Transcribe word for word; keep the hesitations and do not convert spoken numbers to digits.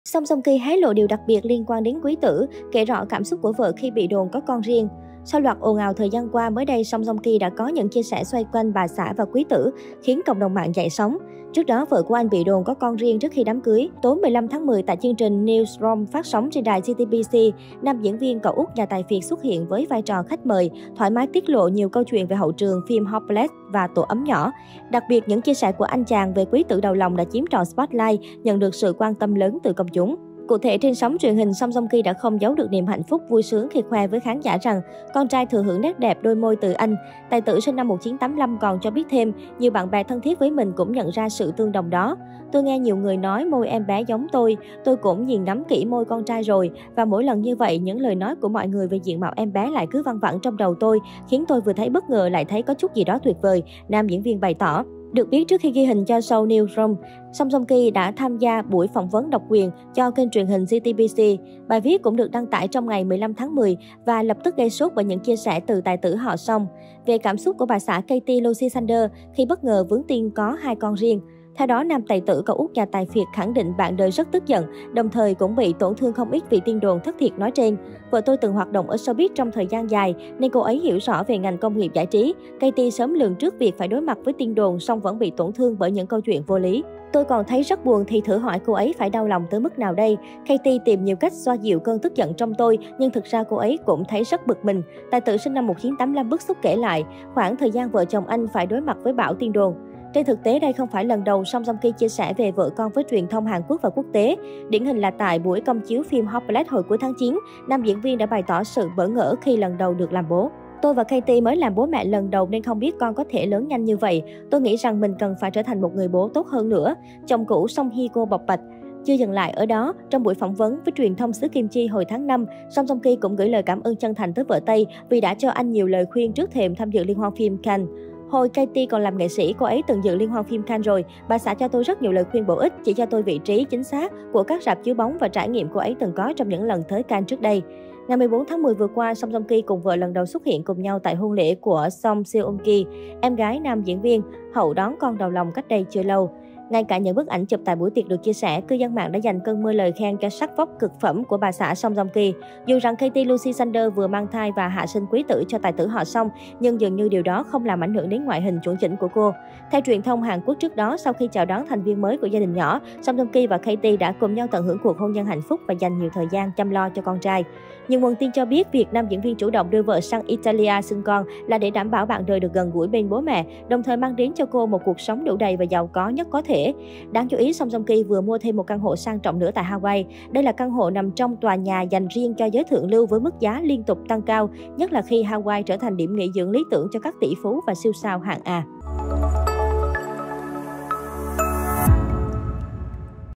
Song Joong Ki hé lộ điều đặc biệt liên quan đến Quý Tử, kể rõ cảm xúc của vợ khi bị đồn có con riêng. Sau loạt ồn ào thời gian qua, mới đây Song Joong Ki đã có những chia sẻ xoay quanh bà xã và Quý Tử, khiến cộng đồng mạng dậy sóng. Trước đó, vợ của anh bị đồn có con riêng trước khi đám cưới. Tối mười lăm tháng mười tại chương trình Newsroom phát sóng trên đài xê tê bê xê, nam diễn viên cậu út nhà tài phiệt xuất hiện với vai trò khách mời, thoải mái tiết lộ nhiều câu chuyện về hậu trường phim Hopeless và Tổ ấm nhỏ. Đặc biệt, những chia sẻ của anh chàng về Quý Tử đầu lòng đã chiếm trọn spotlight, nhận được sự quan tâm lớn từ công chúng. Cụ thể, trên sóng truyền hình, Song Joong Ki đã không giấu được niềm hạnh phúc vui sướng khi khoe với khán giả rằng con trai thừa hưởng nét đẹp đôi môi từ anh. Tài tử sinh năm một nghìn chín trăm tám mươi lăm còn cho biết thêm, nhiều bạn bè thân thiết với mình cũng nhận ra sự tương đồng đó. Tôi nghe nhiều người nói môi em bé giống tôi, tôi cũng nghiền ngắm kỹ môi con trai rồi. Và mỗi lần như vậy, những lời nói của mọi người về diện mạo em bé lại cứ văng vẳng trong đầu tôi, khiến tôi vừa thấy bất ngờ lại thấy có chút gì đó tuyệt vời, nam diễn viên bày tỏ. Được biết, trước khi ghi hình cho show Newsroom, Song Joong Ki đã tham gia buổi phỏng vấn độc quyền cho kênh truyền hình xê tê bê xê. Bài viết cũng được đăng tải trong ngày mười lăm tháng mười và lập tức gây sốt bởi những chia sẻ từ tài tử họ Song về cảm xúc của bà xã Katie Lucy Sanders khi bất ngờ vướng tin có hai con riêng. Theo đó, nam tài tử cậu út nhà tài phiệt khẳng định bạn đời rất tức giận, đồng thời cũng bị tổn thương không ít vì tin đồn thất thiệt nói trên. Vợ tôi từng hoạt động ở showbiz trong thời gian dài, nên cô ấy hiểu rõ về ngành công nghiệp giải trí. Katie sớm lường trước việc phải đối mặt với tin đồn, song vẫn bị tổn thương bởi những câu chuyện vô lý. Tôi còn thấy rất buồn thì thử hỏi cô ấy phải đau lòng tới mức nào đây. Katie tìm nhiều cách xoa dịu cơn tức giận trong tôi, nhưng thực ra cô ấy cũng thấy rất bực mình. Tài tử sinh năm một nghìn chín trăm tám mươi lăm bức xúc kể lại, khoảng thời gian vợ chồng anh phải đối mặt với bão tin đồn. Trên thực tế, đây không phải lần đầu Song Joong Ki chia sẻ về vợ con với truyền thông Hàn Quốc và quốc tế. Điển hình là tại buổi công chiếu phim Hopeless hồi cuối tháng chín, nam diễn viên đã bày tỏ sự bỡ ngỡ khi lần đầu được làm bố. Tôi và Katie mới làm bố mẹ lần đầu nên không biết con có thể lớn nhanh như vậy. Tôi nghĩ rằng mình cần phải trở thành một người bố tốt hơn nữa. Chồng cũ Song Hye Kyo bộc bạch. Chưa dừng lại ở đó, trong buổi phỏng vấn với truyền thông xứ Kim Chi hồi tháng năm, Song Joong Ki cũng gửi lời cảm ơn chân thành tới vợ Tây vì đã cho anh nhiều lời khuyên trước thềm tham dự liên hoan phim Cannes. Hồi Katie còn làm nghệ sĩ, cô ấy từng dự liên hoan phim Cannes rồi. Bà xã cho tôi rất nhiều lời khuyên bổ ích, chỉ cho tôi vị trí chính xác của các rạp chiếu bóng và trải nghiệm cô ấy từng có trong những lần tới Cannes trước đây. Ngày mười bốn tháng mười vừa qua, Song Joong Ki cùng vợ lần đầu xuất hiện cùng nhau tại hôn lễ của Song Seon Ki, em gái nam diễn viên, hậu đón con đầu lòng cách đây chưa lâu. Ngay cả những bức ảnh chụp tại buổi tiệc được chia sẻ, cư dân mạng đã dành cơn mưa lời khen cho sắc vóc cực phẩm của bà xã Song Joong Ki. Dù rằng Katie Lucy Sanders vừa mang thai và hạ sinh Quý Tử cho tài tử họ Song, nhưng dường như điều đó không làm ảnh hưởng đến ngoại hình chuẩn chỉnh của cô. Theo truyền thông Hàn Quốc trước đó, sau khi chào đón thành viên mới của gia đình nhỏ, Song Joong Ki và Katie đã cùng nhau tận hưởng cuộc hôn nhân hạnh phúc và dành nhiều thời gian chăm lo cho con trai. Nhiều nguồn tin cho biết việc nam diễn viên chủ động đưa vợ sang Italia sinh con là để đảm bảo bạn đời được gần gũi bên bố mẹ, đồng thời mang đến cho cô một cuộc sống đủ đầy và giàu có nhất có thể. Đáng chú ý, Song Joong Ki vừa mua thêm một căn hộ sang trọng nữa tại Hawaii. Đây là căn hộ nằm trong tòa nhà dành riêng cho giới thượng lưu với mức giá liên tục tăng cao, nhất là khi Hawaii trở thành điểm nghỉ dưỡng lý tưởng cho các tỷ phú và siêu sao hạng A.